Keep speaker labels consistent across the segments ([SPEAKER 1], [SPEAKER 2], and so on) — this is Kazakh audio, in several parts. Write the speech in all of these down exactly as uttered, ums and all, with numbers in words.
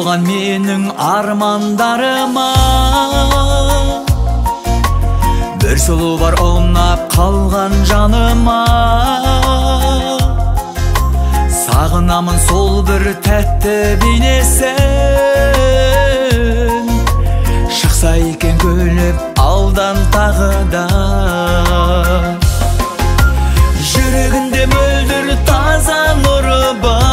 [SPEAKER 1] толған менің армандарыма бір сұлу бар ұнап қалған жаныма. Сағынамын сол бір тәтті бейнесін, шықса екен күліп алдан тағы да. Жүрегінде мөлдір таза нұры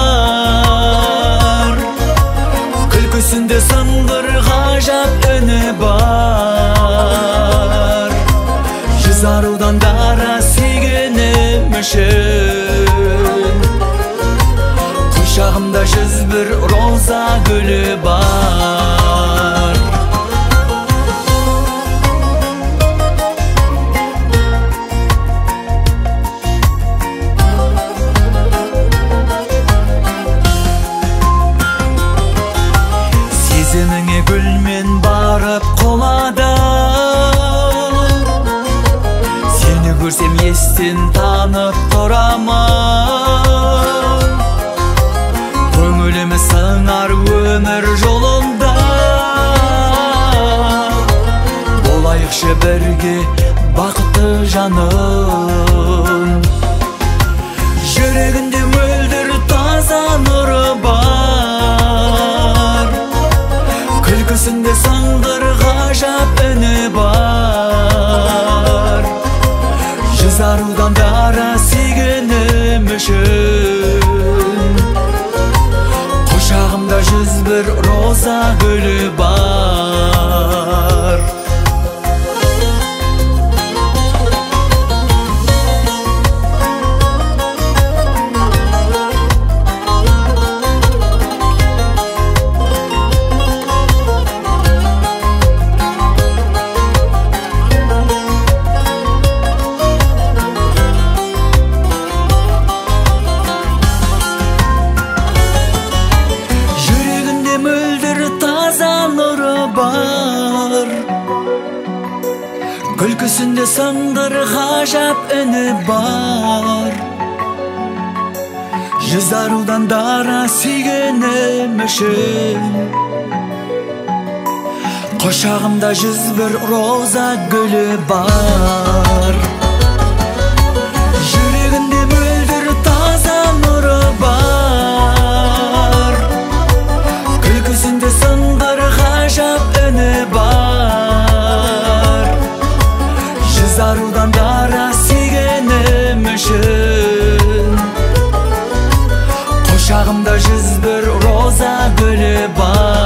[SPEAKER 1] бар, күлкісінде сыңғыр ғажап үні бар. Жүз арудан дара сүйгенім үшін, құшағымда жүз бір роза гүлі бар. Сезіміңе гүлмен барып қолады, сені көрсем естен танып тұрамын. Көңіліме сыңар өмір жолында, болайықшы бірге бақытты жаным. Жүрегінде мөлдір таза нұры бар, күлкісінде сыңғыр ғажап үні бар. Жүз арудан дара сүйгенім үшін, құшағымда жүз бір роза гүлі бар. Күлкісінде сыңғыр ғажап үні бар. Жүз арудан дара сүйгенім үшін, құшағымда жүз бір роза гүлі бар. Жүрегінде мөлдір таза нұры бар, күлкісінде сыңғыр ғажап үні бар. Жүз арудан дара сүйгенім үшін, құшағымда жүз бір роза гүлі бар.